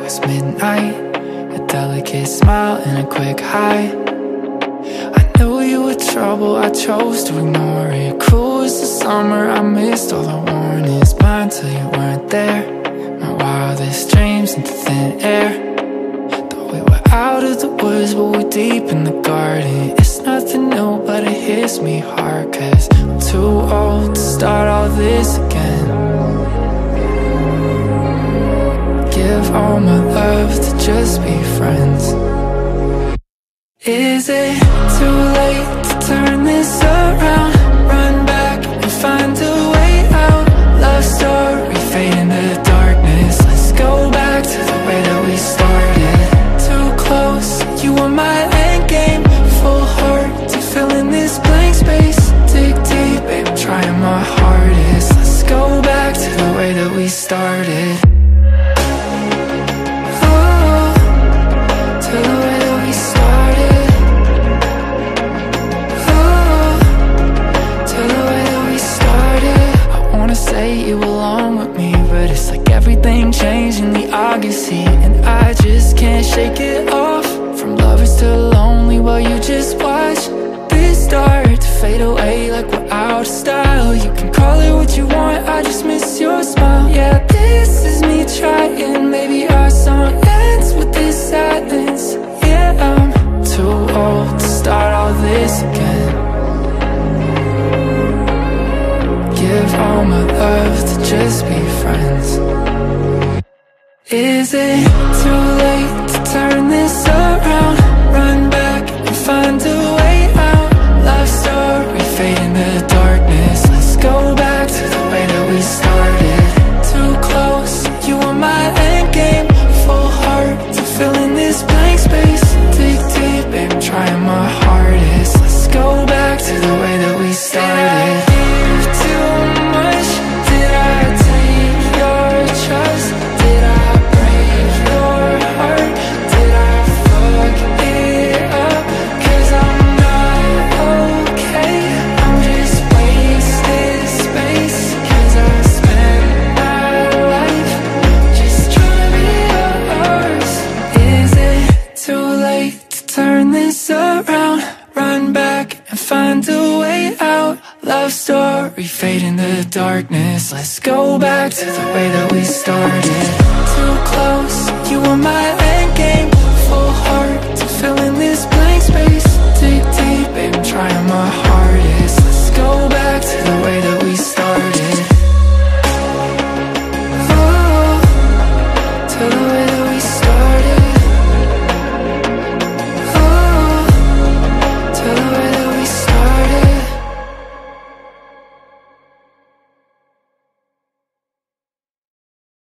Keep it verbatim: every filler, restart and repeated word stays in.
past midnight, a delicate smile and a quick hi. I knew you were trouble, I chose to ignore it. Cruel as the summer, I missed all the warnings. Blind till you weren't there, my wildest dreams into thin air. Thought we were out of the woods, but we're deep in the garden. It's nothing new, but it hits me hard, cause I'm too old to start all this again. Give all my love to just be friends. Is it too late to turn this around? Run back and find a way out. Love story fade into darkness. Let's go back to the way that we started. Too close, you were my end game. Full heart to fill in this blank space. Dig deep, babe, I'm trying my hardest. Let's go back to the way that we started. You belong with me, but it's like everything changed in the August heat, and I just can't shake it off. From lovers to lonely, while you just watch this start to fade away like we're out of style. You can call it what you want, I just miss your smile. Yeah, this is me trying, maybe our song ends with this silence. Yeah, I'm too old to start all this again. Give all my love to just be friends. Is it too late to turn this around? Run back and find a way out. Love story fade into darkness. Let's go back to the way that we started. Too close, you were my end game. Full heart to fill in this blank space. Dig deep, babe, I'm trying my hardest. Let's go back to the way that we started. Love story fade into darkness. Let's go back to the way that we started. Too close, you were my end game. Full heart to fill in this blank space. Dig deep, babe, I'm trying my hardest. Let's go back to the way that we started. Oh, to the way that we started.